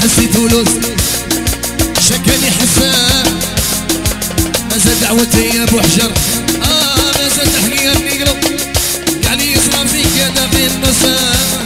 حسي تولوز شكاني حسان مازال دعوتي يا ابو حجر مازال تحكي نقلب قاعد يصرف فيك يا داخل المساء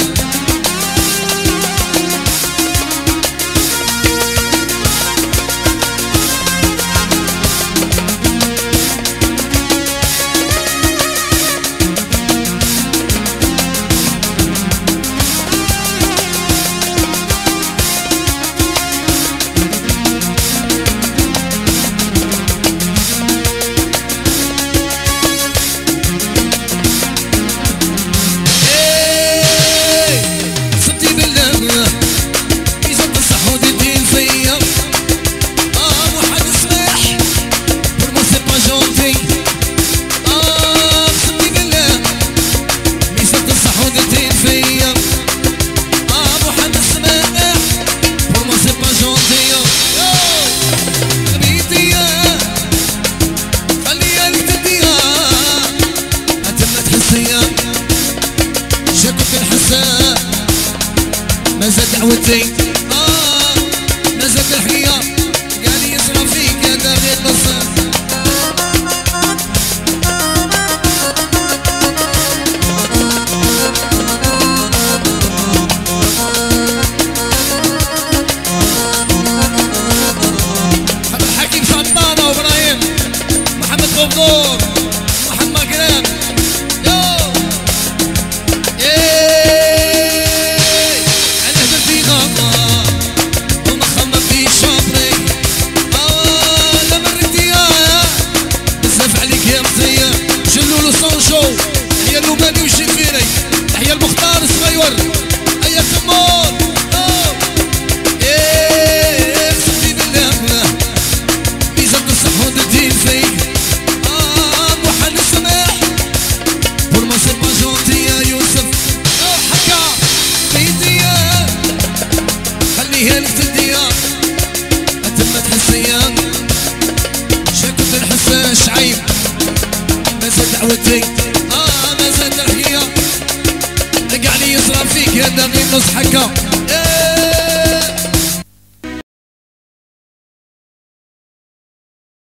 مازال دعوتي مازال الحكاية قاعد يصرف فيك يا داخل النصر محمد حكيم سلطانة وابراهيم محمد غفور محمد كرام تحيا اللباني والشفيري تحيا المختار الصغير هيا تمون صحبي بالله ميزان الصح ودين فيك محل السماح بورماسي باجونتي يا يوسف حكا بيديا خليها لك تديا اتمت حسيا شكوت الحسان شعيب مازال دعوتي مازال الحكاية قاعد يصرف فيك يا داغي نص حكا